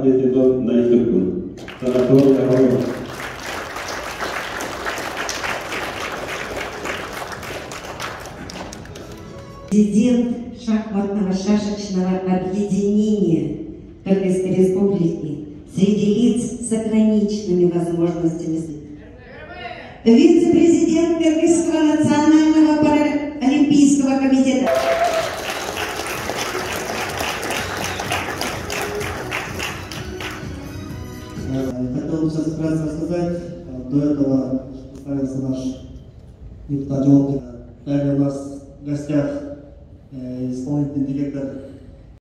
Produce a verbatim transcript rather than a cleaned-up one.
рахметиндон наитыкпын. Санаторий Агарова. Президент шахматного шашечного объединения Кыргызской Республики среди лиц с ограниченными возможностями. Вице-президент Кыргызского национального паралимпийского комитета. Хотел бы сейчас вкратце рассказать. До этого представился наш депутат Жолтик. Далее у нас в гостях исполнительный директор